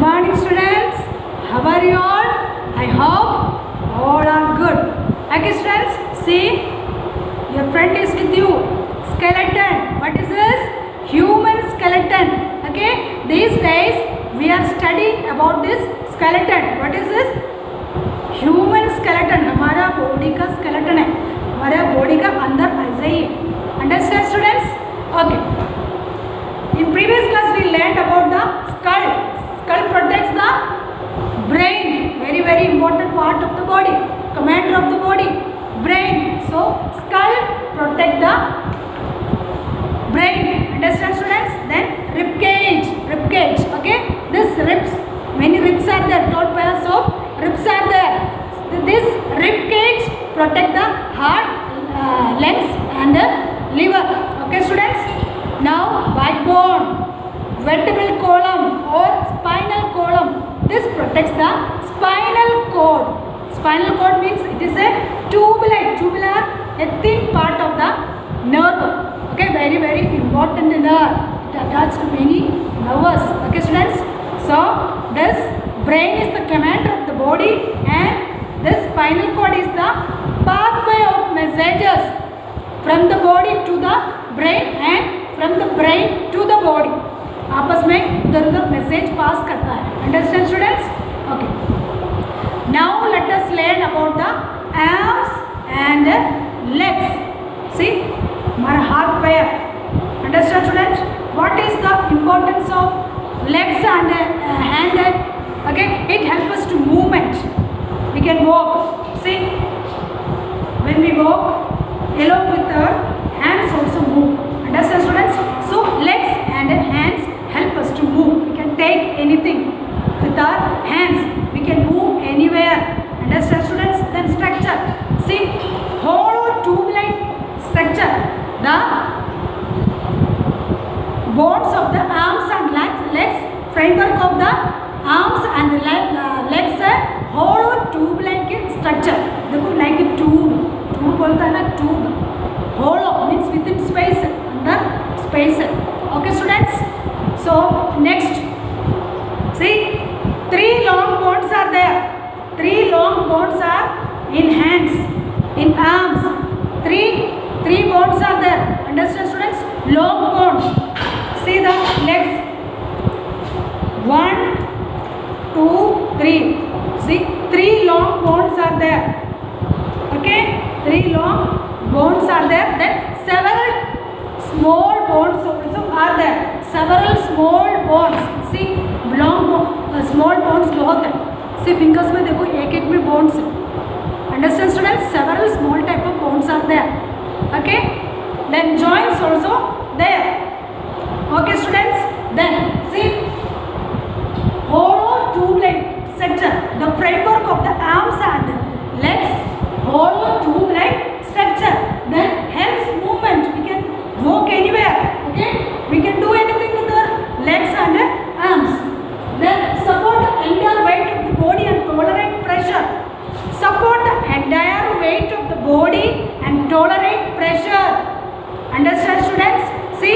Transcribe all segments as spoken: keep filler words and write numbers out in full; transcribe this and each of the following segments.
morning students, how are you all? I hope all are good. Okay students, see, your friend is with you. Skeleton, what is this? Human skeleton. Okay, these days we are studying about this skeleton. What is this? Human skeleton. हमारा body का skeleton है, हमारा body का अंदर ऐसे ही है. Understand students? Okay. In previous class we learned about the skull. Skull protects the brain, very very important part of the body, commander of the body, brain. So skull protect the brain. Understand students? Then rib cage, rib cage. Okay, this ribs, many ribs are there, twelve pairs of ribs are there. This rib cage protect the heart, uh, legs and the liver. Okay students? Now backbone, vertebral column or spinal column. This protects the spinal cord. Spinal cord means it is a tubular, tubular, a thin part of the nerve. Okay, very very important nerve. It attaches to many nerves. Okay students. So this brain is the commander of the body and this spinal cord is the pathway of messages from the body to the brain and from the brain to the body. आपस में उधर उधर message pass करता है. Understand students? Okay. Now let us learn about the arms and legs. See, हमारा हाथ पैर. Understand students? What is the importance of legs and uh, hand? Okay, it helps us to movement. We can walk. See, when we walk, along with our hands also move. Understand students? So legs and hands help us to move. We can take anything with our hands. We can move anywhere. Understand students? Then structure. See, hollow tube-like structure. The bones of the arms and legs, framework of the arms and the legs are hollow tube-like structure. देखो like a tube. Tube बोलता है ना tube. Hollow means within space. Under space. Okay students? So next, see, three long bones are there. Three long bones are in hands, in arms. Three, three bones are there. Understand students? Long bones. See the legs. One, two, three. See, three long bones are there. Okay, three long bones are there. Then several small bones also are there. Several small bones. See, long bone, uh, small bones बहुत है. See, fingers में देखो एक एक में bones है. Understand students? Several small type of bones are there. Okay. Then joints also there. Okay students. Then see, hollow tube-like structure. The framework of the arms and legs. Hollow tube-like structure. Then helps movement. We can walk anywhere. Okay. We can do anything with our legs and arms. Then support the entire weight of the body and tolerate pressure. Support the entire weight of the body and tolerate pressure. Understand students? See?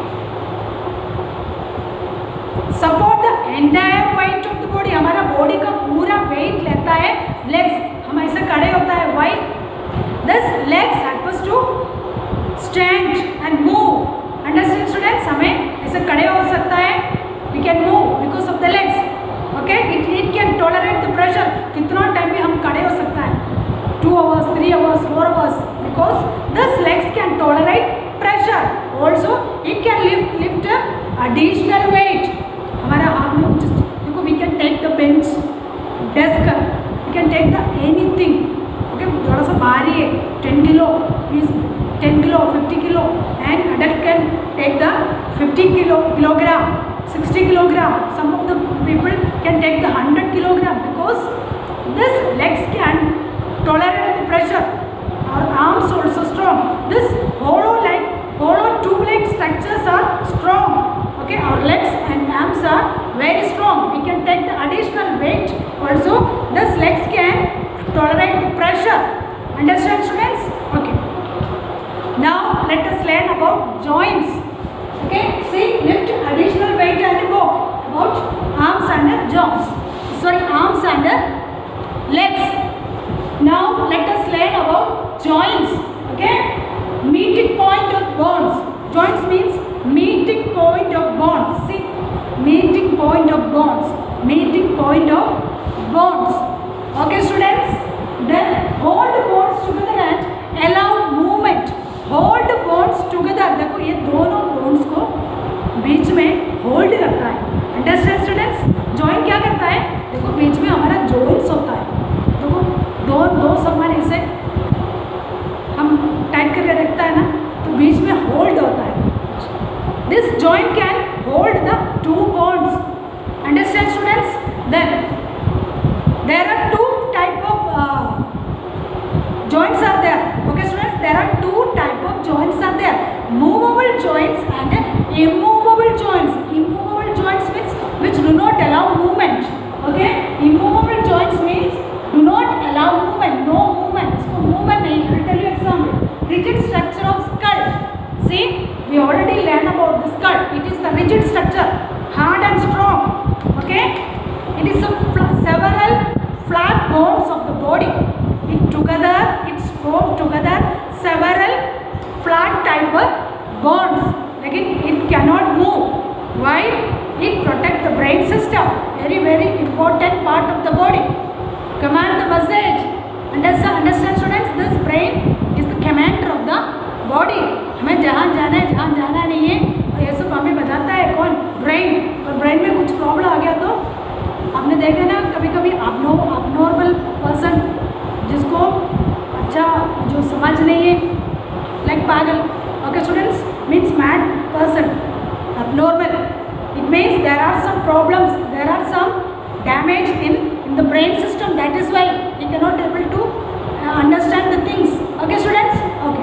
Support the entire weight of the body. हमारा body का पूरा weight लेता है legs. हम ऐसे खड़े होता है. Why? This legs help us to stand and move. Understand students? हमें ऐसे खड़े हो सकता है. We can move because of the legs. Okay? It it can tolerate the pressure. कितना time भी हम खड़े हो सकता है. Two hours, three hours, four hours. Because this legs can tolerate pressure. Also, it can lift lift additional weight. हमारा हाथ में कुछ देखो. We can take the bench, desk. We can take the anything. Okay? थोड़ा सा भारी है. ten kilo. Please. ten kilo, fifty kilo, and adult can take the fifty kilo, kilogram, sixty kilogram. Some of the people can take the one hundred kilogram because this legs can tolerate the pressure. Our arms also strong. This hollow like hollow tube-like structures are strong. Okay, our legs and arms are very strong. We can take the additional weight. Also, this legs can tolerate the pressure. Understand students? Okay. Now let us learn about joints. Okay, see, lift additional weight and walk. About arms and arms, sorry, arms and legs. Now let us learn about joints. Okay, meeting point of bones. Joints means meeting point of bones. See, meeting point of bones, meeting point of bones. Okay students, then hold bones together and allow movement. Hold bones together, देखो ये दोनों bones को बीच में hold करता है. Understand students? Joint क्या करता है? देखो बीच में हमारा joints होता है. देखो दो दो समान ऐसे हम टाइट करके रखता है ना, तो बीच में hold होता है. This joint can hold the two bones. Understand students? Then there are two type of uh, joints are there. Okay students, there are two type of joints are there. Movable joints and immovable joints. Immovable joints means which do not allow movement. Okay, immovable joints means do not allow movement, no movement. इसको movement नहीं. I will tell you example. Rigid structure of skull. See, we already learned about the skull. It is the rigid structure, hard and strong. Okay, it is a several flat bones of the body. It together, it's formed together several flat type of bones. Again, it cannot move. Why? It protects the brain system. Very very important part of the body. Command the message. Understand, understand students? This brain is the commander of the body. हमें जहाँ जाना है, जहाँ जाना नहीं है, और ये सब हमें बताता है कौन? ब्रेन. और ब्रेन में कुछ प्रॉब्लम आ गया तो आपने देखा ना कभी कभी अपनो abnormal person जिसको अच्छा जो समझ नहीं है, like पागल. Okay students, means mad person, abnormal. It means there are some problems, there are some damage in in the brain system. That is why we cannot able to uh, understand the things. Okay students? Okay.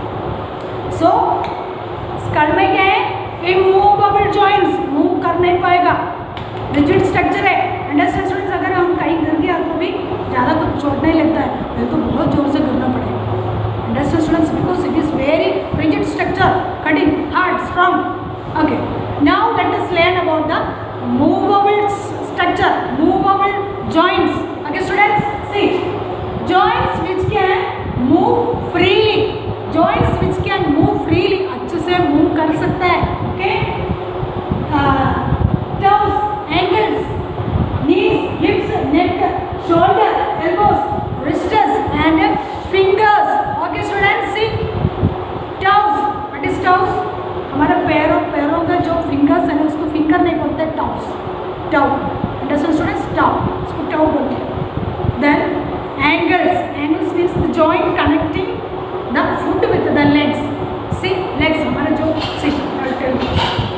So skull में क्या है? Immovable joints, move कर नहीं पाएगा. Rigid structure है. Understand students? अगर हम कहीं गिर गया तो भी ज़्यादा कुछ चोट नहीं लगता है, नहीं तो बहुत जोर से गिरना पड़ेगा. Understand students? Because it is very rigid structure, cutting, hard, strong. Okay. Now let us learn about the movable structure, movable joints. Okay students? See, joints which can move freely. Joints which can move freely, अच्छे से move कर सकता है. Okay. Uh, toes, ankles, knees, hips, neck, shoulder, elbows, wrists and fingers. Okay students, see, toes. What is toes? हमारा पैरों पैरों का जो fingers है उसको finger नहीं बोलते, toes. Toe. Understand students? Toe. उसको toe बोलते हैं. Then ankles. Ankles means the joint connecting the foot with the legs. See, legs हमारा जो see, I will tell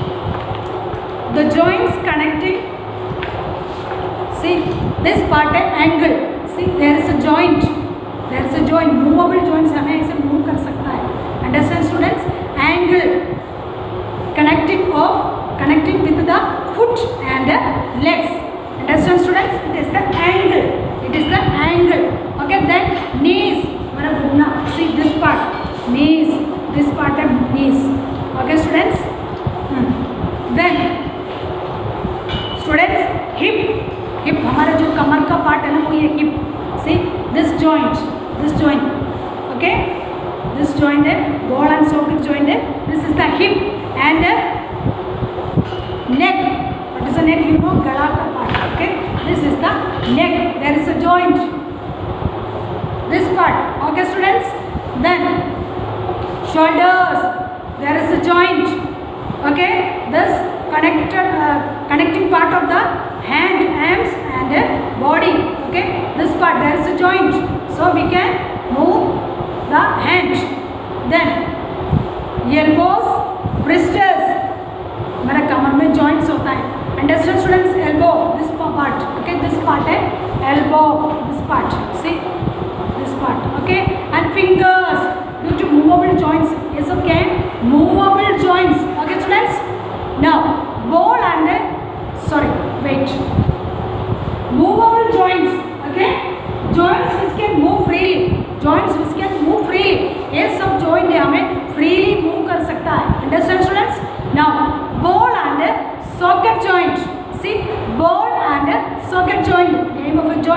you. The joints connecting. See, this part है angle. See, there is a joint. There is a joint. Movable joints हमें ऐसे move कर सकता है. Understand students? Angle connecting of connecting with the foot and the legs. Understand students? It is the angle. It is the angle. Okay. Then knees. हमारा घुटना. See this part. Knees. This part है knees. Okay students? Hmm. Then students, hip. Hip हमारा जो कमर का part है ना वो ये hip. See this joint, this joint. Okay, this joint है ball and socket joint है. This is the hip and neck. What is the neck? You know, गला का part. Okay, this is the neck. There is a joint. This part. Okay students. Then shoulders. There is a joint. Okay, this connected uh, connecting part of the hand, arms and uh, body. Okay, this part there is a joint, so we can move the hand. Then elbows, wrists. हमारा कमर में joints होता है. Understand students? Elbow, this part. Okay, this part है elbow. This part. See, this part. Okay, and fingers. Due to movable joints, yes, okay, movable joints. Okay, students. Now, ball and uh, sorry, wait. Movable joints. Okay, joints which can move freely. Joints which can move freely. ये सब joint है हमें freely move कर सकता है. Understand students? Now, ball and socket joint. See, ball and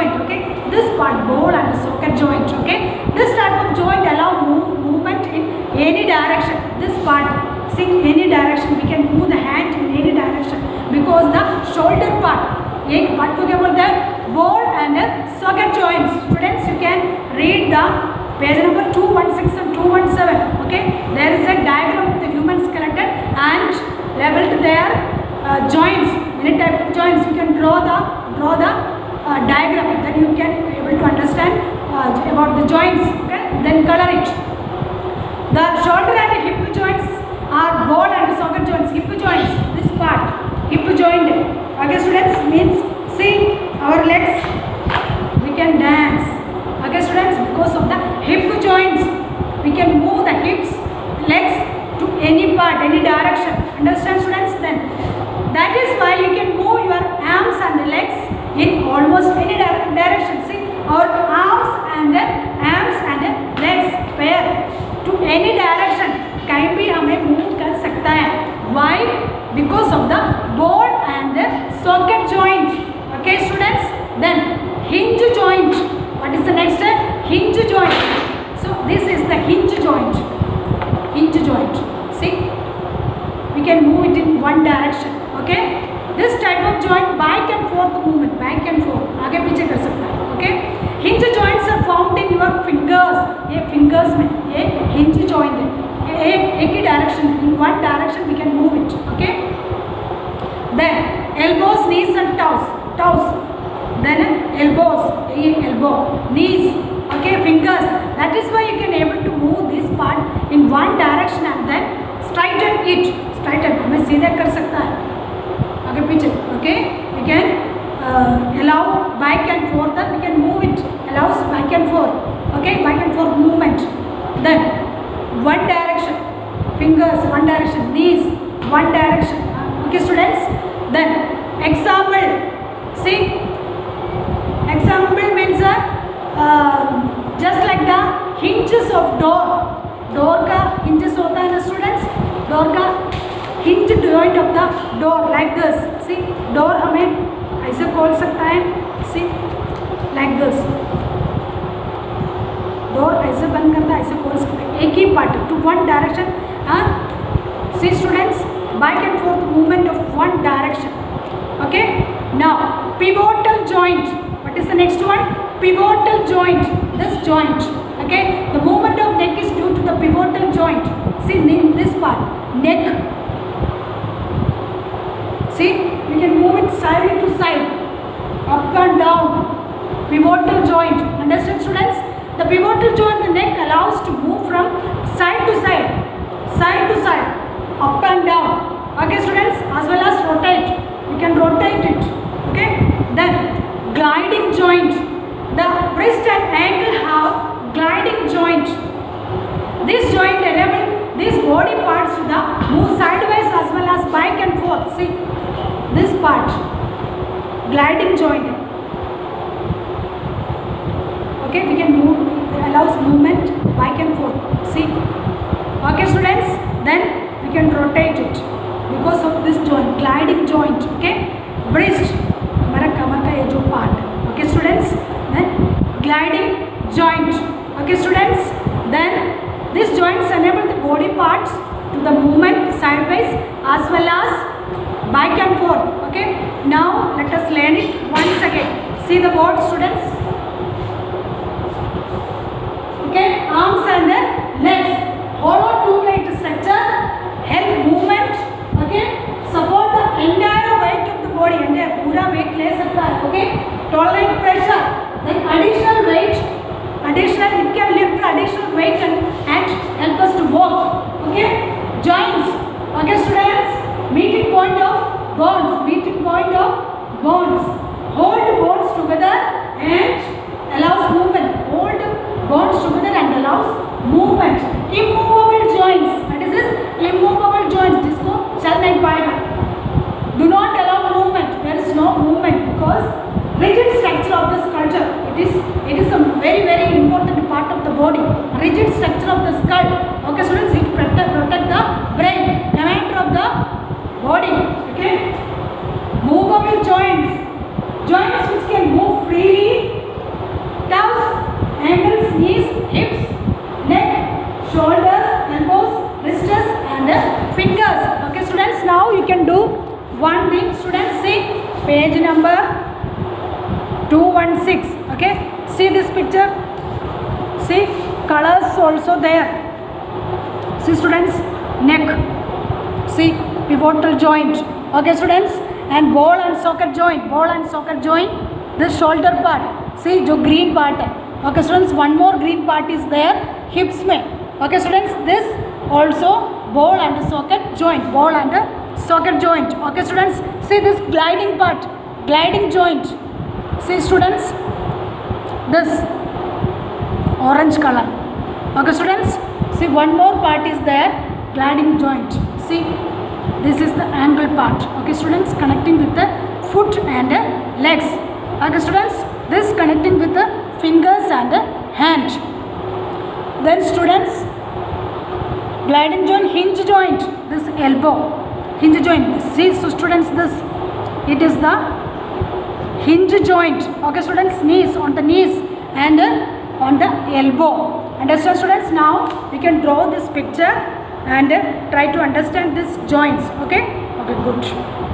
joint. Okay, this part, ball and socket joint. Okay, this type of joint allow move, movement in any direction. This part, see, any direction we can move the hand in any direction because the shoulder part. एक part को क्या बोलते हैं? Ball and socket joints. Students, you can read the page number two one six and two one seven. Okay, there is a diagram of the human skeleton and labeled their uh, joints. Many type of joints. You can draw the draw the uh, diagram. Then you can be able to understand uh, about the joints. Okay, then color it. The shoulder and hip joints are ball and socket joints. Hip joints. This part, hip joint. Okay, students, means see our legs. We can dance. Okay, students, because of the hip joints, we can move the hips, legs to any part, any direction. Understand, students? Then that is why you can move your arms and legs in almost any di direction. See, our arms and arms and legs pair to any direction. कहीं भी हमें move कर सकता है. Why? Because of the ball and the socket joint. Okay, students. Then hinge joint. What is the next? Hinge joint. So this is the hinge joint. Hinge joint. See, we can move it in one direction. Okay. This type of joint back and forth movement. Back and forth. आगे पीछे कर सकता है. Okay. Hinge joints are found in your fingers. ये fingers में ये hinge joint है. एक एक ही direction. In one direction we can move it. Okay. Then elbows, knees and toes. Toes. Then elbows, elbow, knees, okay, fingers. That is why you can able to move this part in one direction and then straighten it. Straighten. हमें सीधा कर सकता है. आगे पीछे. Okay. We can uh, allow back and forth. We can move it. Allows back and forth. Okay. Back and forth movement. Then one direction. Fingers one direction. Knees one direction. Okay, students. Then example. See. Example means uh, just like the hinges of door. Door का hinges होता है ना students. Door का hinge joint of the door like this. See, door हमें ऐसे खोल सकता है. See, like this. Door ऐसे बंद करता है, ऐसे खोल सकता है. एक ही part to one direction. हाँ, see students, back and forth movement of one direction. Okay. Now pivotal joint. What is the next one? Pivotal joint. This joint. Okay. The movement of neck is due to the pivotal joint. See, in this part, neck. See, we can move it side to side, up and down. Pivotal joint. Understand, students? The pivotal joint, the neck allows to move from side to side, side to side, up and down. Okay, students, as well as rotate. We can rotate it. Okay. Then gliding joint. The wrist and ankle have gliding joint. This joint enables these body parts to the move sideways as well as back and forth. See, this part, gliding joint. Okay, we can move. It allows movement back and forth. See. Okay, students. Then we can rotate it because of this joint, gliding joint. Okay, wrist. हमारा कमर का ये जो part. Okay, students. Then gliding joint. Okay, students. Then these joints enable the body parts to the movement sideways as well as back and forth. Okay. Now let us learn it once again. See the board, students. Okay, arms and then legs. Hollow tube-like structure help movement. Okay, support the entire weight of the body. Entire पूरा weight ले सकता है. Okay, tolerate pressure. Then additional weight, additional it can lift additional weight and, and help us to walk. Okay, joints. Okay, students, meeting point of bones. Meeting point of bones. Hold bones together and allows movement. Hold bones together and allows movement. Immovable joints. What is this? Immovable joints. जिसको चल नहीं पाएगा. Do not allow movement. There is no movement because rigid structure of the sculpture. It is it is a very very important part of the body. Rigid structure of the skull. Okay, students, it protect protect the brain, commander of the body. Okay. Movable joints. Joints which can move freely fingers. Okay students, now you can do one thing. Students, see page number two sixteen. Okay, see this picture. See colors also there. See students, neck. See pivotal joint. Okay students, and ball and socket joint. Ball and socket joint. This shoulder part. See जो green part है. Okay students, one more green part is there. Hips में. Okay students, this also ball and socket joint. Ball and socket joint. Okay students, see this gliding part. Gliding joint. See students, this orange color. Okay students, see one more part is there, gliding joint. See, this is the ankle part. Okay students, connecting with the foot and the legs. Okay students, this connecting with the fingers and the hand. Then students, gliding joint, hinge joint. This elbow, hinge joint. See so students, this it is the hinge joint. Okay students, knees, on the knees and uh, on the elbow. Understand students? Now we can draw this picture and uh, try to understand these joints. Okay, okay, good.